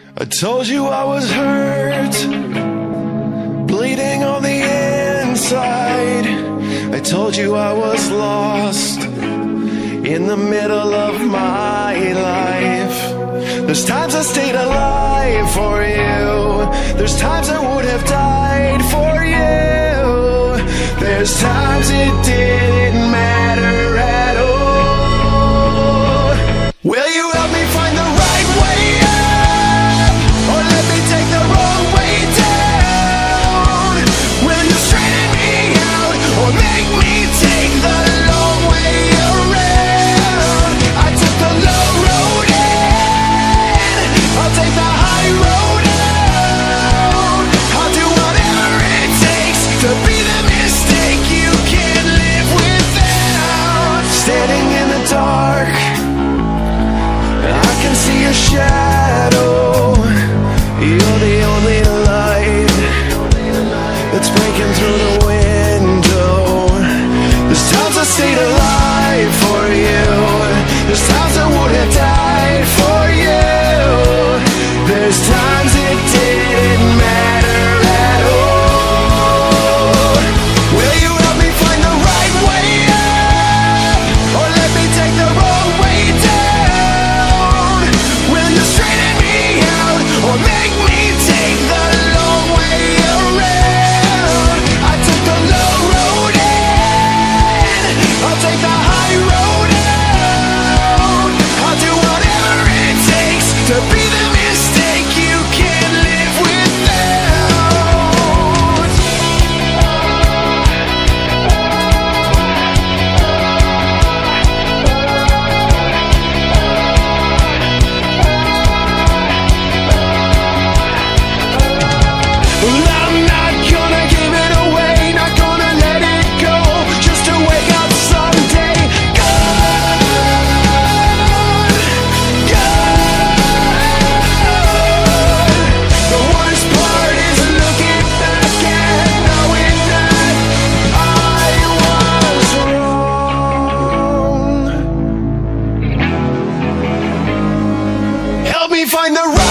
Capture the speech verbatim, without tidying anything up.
I told you I was hurt, bleeding on the inside. I told you I was lost in the middle of my life. There's times I stayed alive for you, there's times I would have died for you. There's times it didn't matter at all. Will you help me find the right way up, or let me take the wrong way down? Will you straighten me out, or make me take the long way around? I took the low road in, I'll take the high road out. I'll do whatever it takes to be the mistake you can't live without. Standing in the dark, I can see your shadow. You're the only light that's breaking through the window. There's times I stayed alive for you, there's times I would have died for you. There's times it didn't matter at all. Will you help me find the right way up, or let me take the wrong way down? Will you straighten me out, or make me take the long way around? I took the low road in, I'll take the high road out. I'll do whatever it takes to be the mistake you can't live without. Well, I'm not gonna give it away, not gonna let it go, just to wake up someday gone, gone. The worst part is looking back and knowing that I was wrong. Help me find the right